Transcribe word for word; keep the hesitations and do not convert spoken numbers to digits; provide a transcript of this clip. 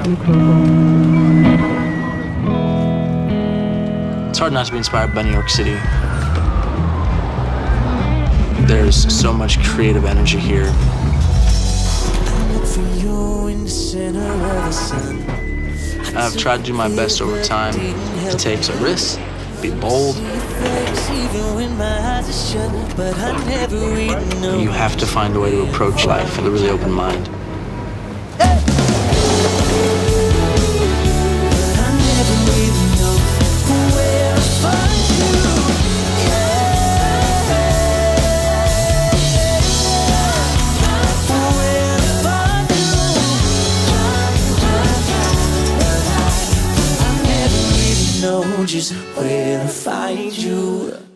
It's hard not to be inspired by New York City. There's so much creative energy here. I've tried to do my best over time to take some risks, be bold. You have to find a way to approach life with a really open mind. Just where to find you.